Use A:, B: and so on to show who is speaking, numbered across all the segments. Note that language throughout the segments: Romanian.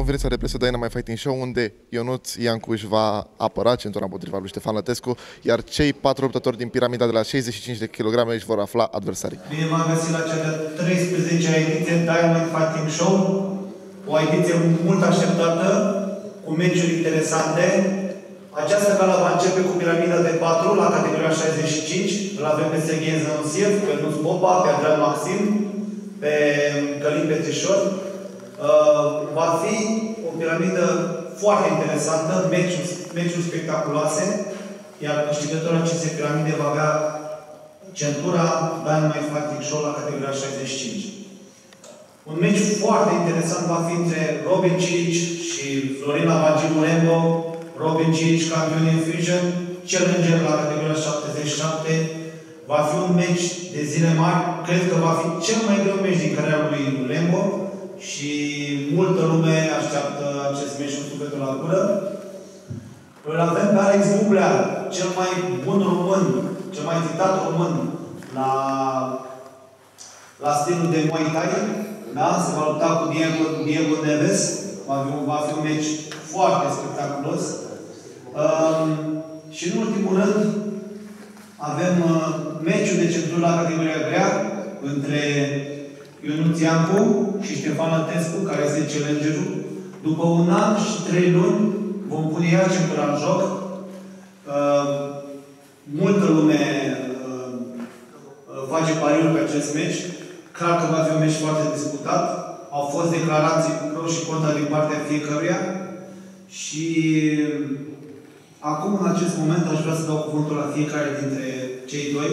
A: conferința de presă Dynamite Fighting Show, unde Ionuț Iancu își va apăra centura împotriva lui Ștefan Lătescu, iar cei 4 luptători din piramida de la 65 de kg își vor afla adversarii.
B: Bine v-am găsit la cea de 13-a ediție Dynamite Fighting Show, o ediție mult așteptată, cu meciuri interesante. Această gală va începe cu piramida de 4 la categoria 65. Îl avem pe Serghei Zănusiev, pe Nuț Popa, pe Adrian Maxim, pe Călin Petrișor. Va fi o piramidă foarte interesantă, meciuri spectaculoase, iar câștigătorul acestei piramide va avea centura Dynamite Fighting Show la categoria 65. Un meci foarte interesant va fi între Robin Cilici și Florin Lavagi Murembo. Robin Cilici, campion in Fusion, challenger la categoria 77. Va fi un meci de zile mari. Cred că va fi cel mai greu meci din cariera lui Murembo și multă lume așteaptă acest meci cu sufletul la gură. Îl avem pe Alex Bublea, cel mai bun român, cel mai citat român la stilul de Muay Thai. Da? Se va lupta cu Diego Neves. Va fi un meci foarte spectaculos. Și în ultimul rând, avem meciul de centură la categoria grea între Ionuț Iancu și Ștefan Lătescu, care este challengerul. După 1 an și 3 luni, vom pune iar centura în joc. Multă lume face pariuri pe acest meci. Clar că va fi un meci foarte disputat. Au fost declarații pro și contra din partea fiecăruia. Și acum, în acest moment, aș vrea să dau cuvântul la fiecare dintre cei doi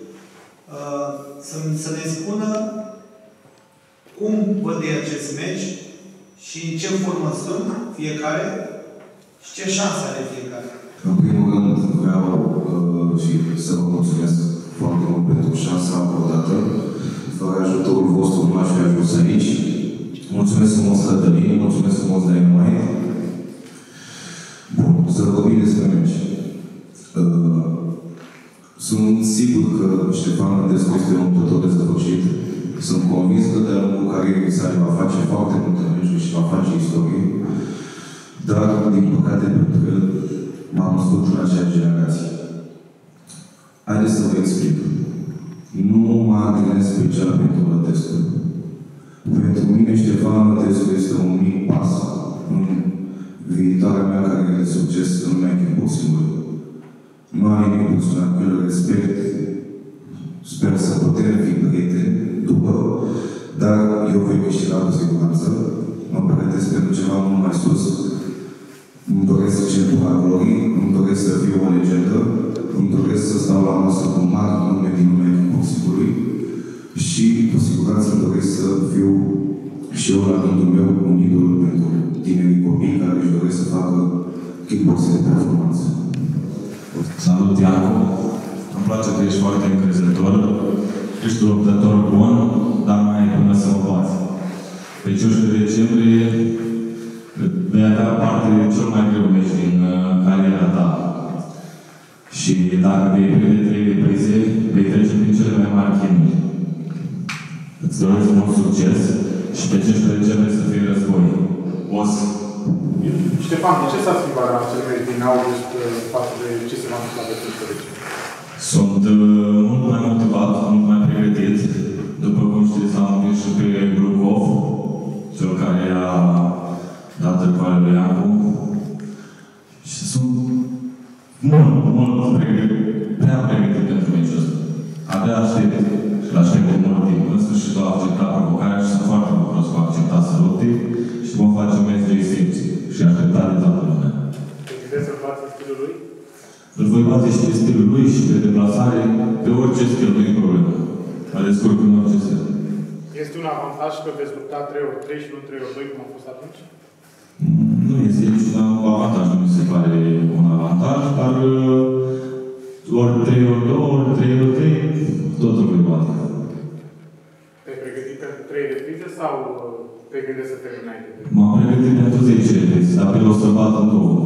B: să ne spună cum văd ei acest meci și în ce formă sunt fiecare și ce șanse are fiecare.
C: În primul rând, vreau și să vă mulțumesc foarte mult pentru șansa acordată. Fără ajutorul vostru nu aș fi ajuns aici. Mulțumesc frumos, Cătălin, mulțumesc frumos, Dynamite. Bun, să vorbim despre meci. Sunt sigur că Ștefan Lătescu este un luptător desăvârșit. Sunt convins că de-a lungul carierei sale va face foarte multe meciuri și va face istorie. Dar, din păcate, pentru el, m-am născut în acea generație. Haideți să vă explic. Nu mă antrenez special pentru Lătescu. Pentru mine, Ștefan Lătescu este un mic pas în viitoarea mea carieră de succes în lumea kickboxing-ului. Nu am nimic personal, îl respect. Sper să putem fi prieteni după, dar eu voi câștiga cu siguranță. Mă pregătesc pentru ceva mult mai sus. Îmi doresc centura glorii, îmi doresc să fiu o legendă, îmi doresc să stau la masă cu mari nume din lumea kickboxing-ului și, cu siguranță, îmi doresc să fiu și eu, la rândul meu, un idol pentru tinerii copii care își doresc să facă kickboxing de performanță.
D: Salut, Iancu! Îmi place că ești foarte încrezător. Ești un luptător bun, dar mai ai până să mă bați. Pe 15 decembrie vei avea parte de cel mai greu meci din cariera ta. Și dacă vei prinde 3 reprize, vei trece prin cele mai mari chinuri. Îți doresc mult succes și pe 15 decembrie să fie război.
E: Ștefan, de ce s-a schimbat raționele din august față de ce se va întâmpla pe 15 decembrie?
D: Sunt mult mai motivat, mult mai pregătit. După cum știți, am învins și pe Glukov, cel care a dat răcoare lui Iancu. Și sunt mult pregătit, prea pregătit pentru meciul ăsta. Abia aștept și l-aștept de mult timp. În sfârșit a acceptat provocarea și sunt foarte bucuros că a acceptat să lupte și vom face un meci de excepție și așteptat de toată lumea.
E: Te să-l bați în stilul lui?
D: Îl voi bate și pe stilul lui și pe deplasare, pe orice stil, nu e problemă. Mă descurc în orice stil.
E: Este un avantaj că veți lupta 3x3 și nu 3x2 cum a fost atunci?
D: Nu este niciun avantaj, nu mi se pare un avantaj, dar ori 3x2, ori 3x3, totul voi bate.
E: Te-ai pregătit pentru 3 reprize sau te gândești să termini înainte de...
D: M-am pregătit pentru 10 reprize, dar pe el o să bat în 2.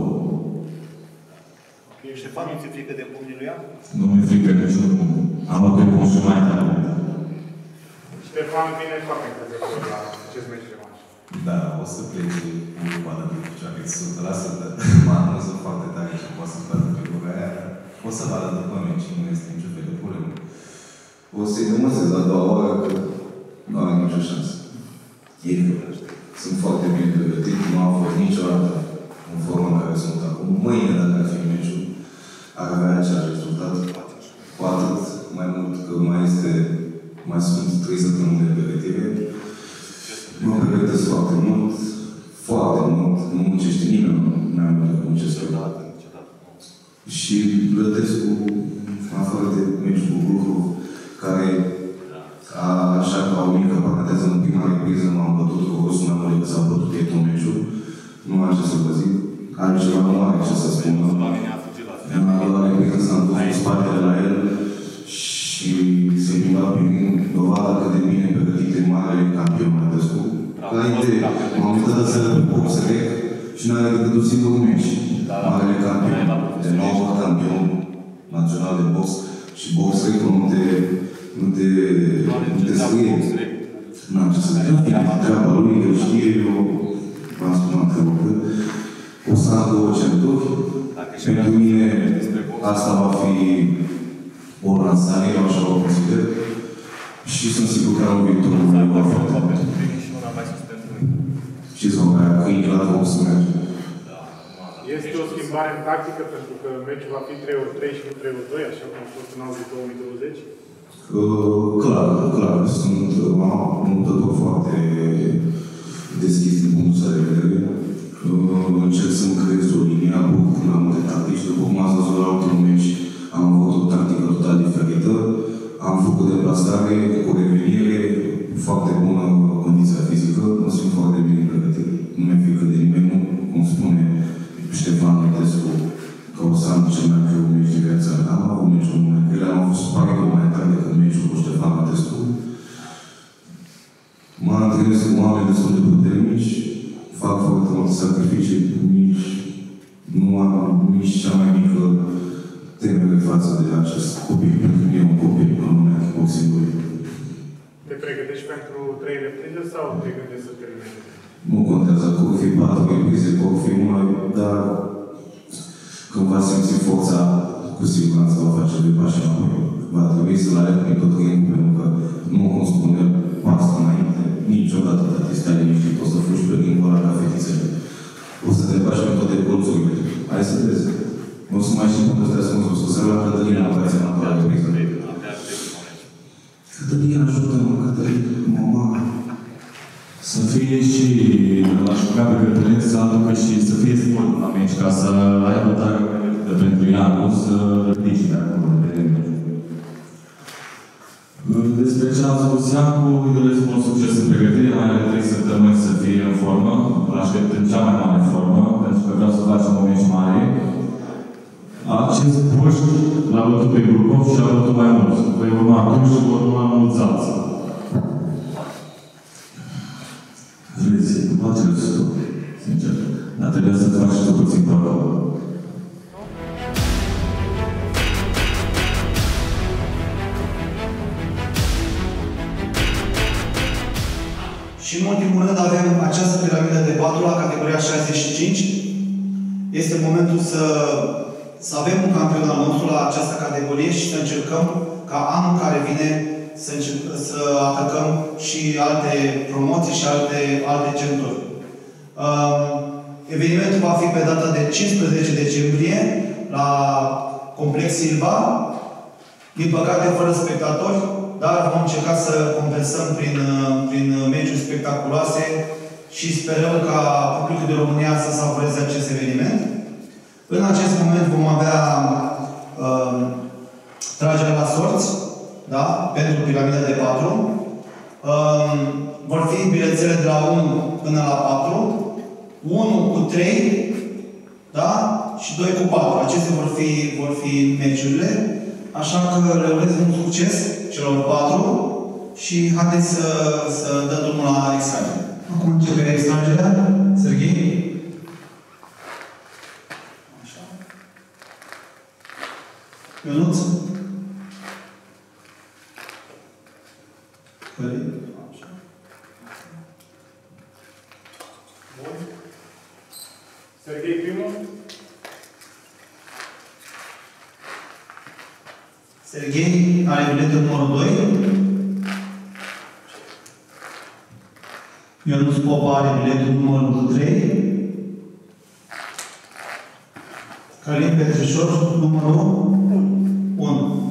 B: Ștefan, nu ți-e frică de pumnii lui Iancu?
D: Nu mi-e frică niciun pumn. Am luat pe pumn și mai tare.
E: Ștefan vine foarte încrezător la acest meci revanș.
C: Da, o să plece cu coada de picioare 100%, dar mă amuză foarte tare ce poate să facă pe lucrurile aia. O să vadă după meci, nu este nicio fel de problemă. O să-i demonstrez a doua oară că nu are nicio șansă. Ei sunt foarte bine pregătit, nu au fost niciodată în forma în care sunt acum. Mâine, dacă ar fi meciul, ar avea același rezultat. Cu atât mai mult că mai sunt 3 săptămâni de pregătire. Mă pregătesc foarte mult, nu muncește nimeni mai mult decât muncesc eu. Și plătesc cu, afară de meciul cu Gruhov, care, așa ca o mică paranteză, în prima repriză m-am bătut cu Rosul mai mult decât s-a bătut ei tot meciul. Nu am ce să vă zic. Are ceva nu are ce să spună. La repriză s-am dus cu spatele la el și se plimba prin dovada cât de bine pregătite marele campion Mătăscu. La idee, m-am uitat de seara pe box rec și n-are decât un singur meci. Marele campion, de nou campion național de box și box rec nu te scrie. N-am ce să zic. Treaba lui, el știe, eu v-am spus antrenor. O să am 2 centuri. Pentru mine asta va fi o lansare, eu așa o consider. Și sunt sigur că anul viitor va fi foarte bine. Știți mă, că e clar că o să merge.
E: Este o schimbare în tactică pentru că meciul va fi 3-3 și nu 3-2, așa cum a fost în anul 2020?
C: Clar. Sunt un luptător foarte deschis din punctul ăsta de vedere. Încerc să-mi creez o linie, am făcut mai multe tactici. După cum ați văzut la ultimul meci, am avut o tactică total diferită. Am făcut deplasare cu revenire, foarte bună condiția fizică, mă simt foarte bine pregătit. Nu mi-e frică de nimeni, nu, cum spune Ștefan Mătăscu, că o să am cel mai greu meci din viața mea. Am avut meciul mai greu, am avut spariul mai tare decât meciul cu Ștefan Mătăscu. Mă antrenez cu oameni destul de puternici, fac foarte multe sacrificii, nu am nici cea mai mică temere față de acest copil. Pentru mine e un copil în lumea kickboxing-ului.
E: Te pregătești pentru 3 reprize sau te gândești să termini?
C: Nu contează, că vor fi 4 reprize, că vor fi 1, dar când va simți forța, cu siguranță va face 2 pași înapoi. Va trebui să-l aleg pe tot timpul, pentru că nu, cum spune, pas înainte, niciodată te stai liniștit, o să fugi pe timpul ăla ca fetițele. O să te bași pe toate colțurile. Hai să vezi. Nu o să mai știi cum să te ascunzi, o să se lua Cătălina în operația naturală de priză. Cătălina, ajută-mă, Cătălina, mama.
D: Să fie și l-aș ruga pe Cătălin să aducă și să fie sport la meci, ca să aibă tare pentru Ianu, să ridice de acolo. Despre ce am spus Iancu, îi doresc mult succes în pregătire, mai are 3 săptămâni să fie în formă, îl aștept în cea mai mare formă, pentru că vreau să facem un meci mare. Acest poști l-a bătut pe Gruhov și l-a bătut mai mult. Voi urma atunci și vor urma mulți alții. Vezi, poate rău tot, sincer. Dar trebuie să faci și tu puțin pe acolo.
B: Și în ultimul rând avem această piramidă de 4 la categoria 65. Este momentul să avem un campion al nostru la această categorie și să încercăm ca anul care vine să atacăm și alte promoții și alte centuri. Evenimentul va fi pe data de 15 decembrie la Complex Silva. Din păcate, fără spectatori, dar vom încerca să compensăm prin meciuri spectaculoase și sperăm ca publicul de România să savureze acest eveniment. În acest moment vom avea tragerea la sorți, da? Pentru piramida de 4. Vor fi bilețele de la 1 până la 4. 1 cu 3, da? Și 2 cu 4. Acestea vor fi meciurile. Așa că le urez mult succes celor 4 și haideți să dăm drumul la extragere. Acum începe extragerea. Serghei? Așa. Ionuț? Călin? Așa. Serghei are biletul numărul 2. Ionuț Popa are biletul numărul 3. Călin Petrișor, numărul 1.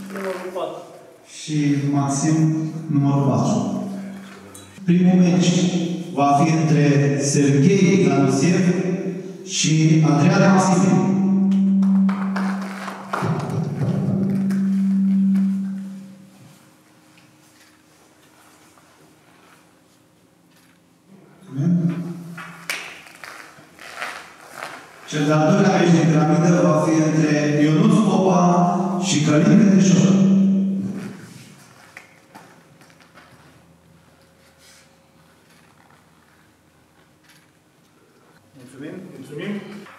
B: Și Maxim, numărul 4. Primul meci va fi între Serghei Zanusiev și Andreea Maxim. Cel de-al doilea meci din piramidă va fi între Ionuț Popa și Călin Petrișor.
E: Mulțumim.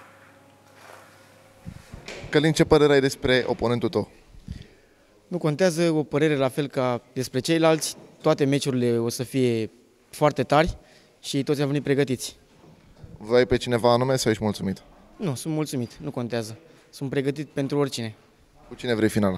A: Călin, ce părere ai despre oponentul tău?
F: Nu contează, o părere la fel ca despre ceilalți. Toate meciurile o să fie foarte tari și toți am venit pregătiți.
A: Vrei pe cineva anume sau ești mulțumit?
F: Nu, sunt mulțumit, nu contează. Sunt pregătit pentru oricine.
A: Cu cine vrei finala?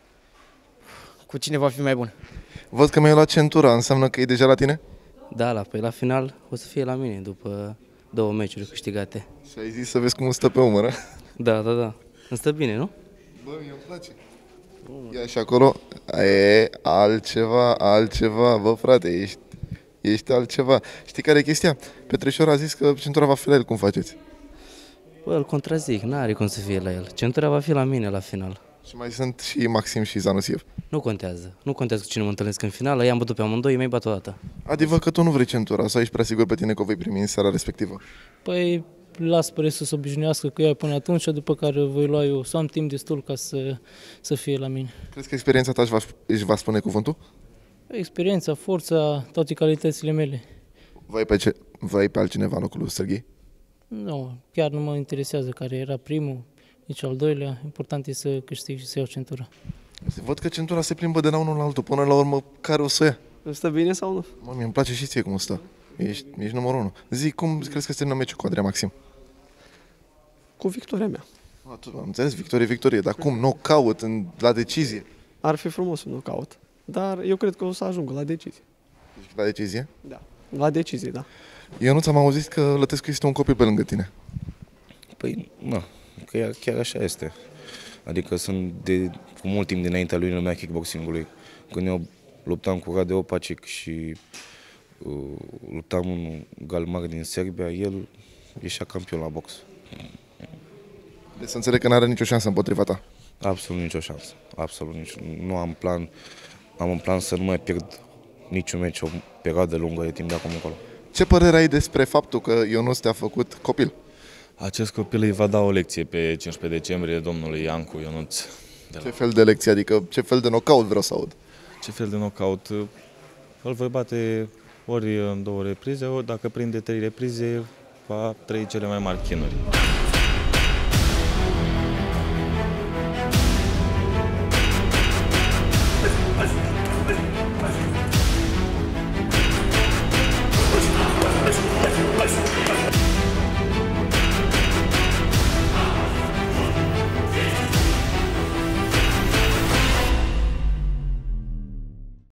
F: Cu cine va fi mai bun.
A: Văd că mi-ai luat centura, înseamnă că e deja la tine?
G: Da, la final o să fie la mine, după 2 meciuri câștigate.
A: Și ai zis să vezi cum îmi stă pe umăr, a?
G: Da. Îmi stă bine, nu?
A: Bă, mie îmi place. Ia și acolo, e altceva, bă frate, ești altceva. Știi care e chestia? Petrișor a zis că centura va fi la el, cum faceți?
G: Bă, îl contrazic, n-are cum să fie la el. Centura va fi la mine la final.
A: Și mai sunt și Maxim și Zanusiev.
G: Nu contează cu cine mă întâlnesc în finală, i-am bătut pe amândoi, mi-ai bat o dată.
A: Adică că tu nu vrei centura, sau ești prea sigur pe tine că o vei primi în seara respectivă?
H: Păi, las pe restul să se obișnuiască cu ea până atunci, după care voi lua eu. Să am timp destul ca să fie la mine.
A: Crezi că experiența ta își va spune cuvântul?
H: Experiența, forța, toate calitățile mele.
A: Vrei pe altcineva în locul lui Serghei?
H: Nu, chiar nu mă interesează care era primul, nici al doilea. Important e să câștig și să iau centura.
A: Văd că centura se plimbă de la unul la altul, până la urmă care o să ia?
I: Stă bine sau nu?
A: Mă, mie îmi place și ție cum stă. Ești numărul 1. Zi, cum crezi că se termină meciul cu Andreea Maxim?
I: Cu victoria mea.
A: Am înțeles, victorie, dar cum? Knockout la decizie?
I: Ar fi frumos un knockout, dar eu cred că o să ajung la decizie.
A: Deci la decizie?
I: Da, la decizie, da.
A: Eu nu ți-am auzit că Lătescu este un copil pe lângă tine.
J: Păi, nu, că chiar așa este. Adică sunt cu mult timp dinaintea lui în lumea kickboxingului. Când eu luptam cu Rade Opacic și luptam un galmar din Serbia, el ieșea campion la box.
A: Deci să înțeleg că n-are nicio șansă împotriva ta.
J: Absolut nicio șansă. Absolut nicio. Nu am plan. Am în plan să nu mai pierd niciun meci o perioadă lungă de timp de acum încolo.
A: Ce părere ai despre faptul că Ionuț te-a făcut copil?
D: Acest copil îi va da o lecție pe 15 decembrie domnului Iancu Ionuț.
A: Ce fel de lecție? Adică ce fel de knockout vreau să aud?
D: Ce fel de knockout? Îl voi bate ori în 2 reprize, ori dacă prinde 3 reprize, va trăi cele mai mari chinuri.